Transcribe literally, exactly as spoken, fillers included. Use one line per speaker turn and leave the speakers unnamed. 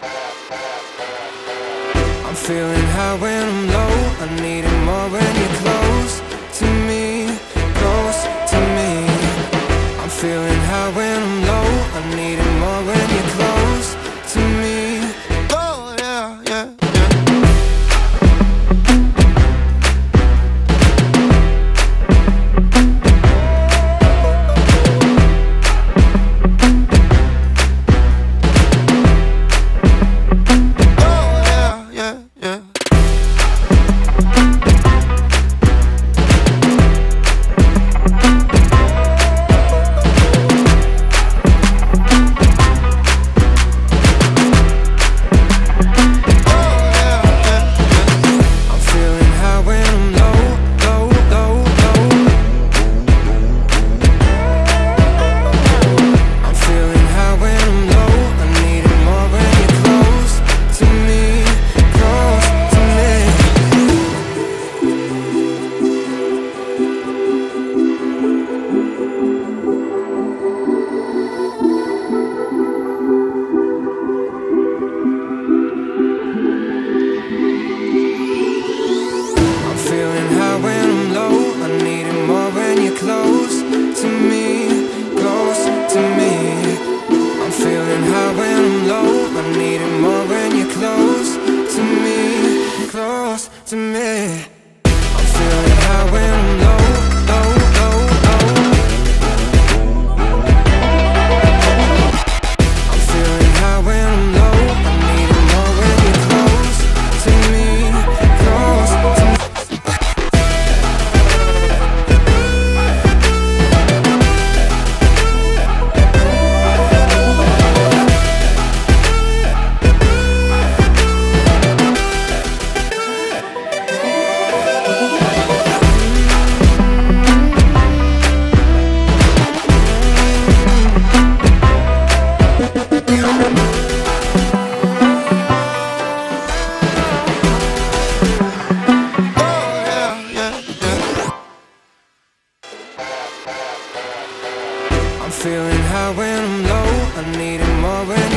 I'm feeling high when I'm low. I need it more when you're close to me, close to me. I'm feeling high when I'm low. I need it more when you're close to me. Oh yeah, yeah, yeah. I'm feeling high when I'm low. I need it more when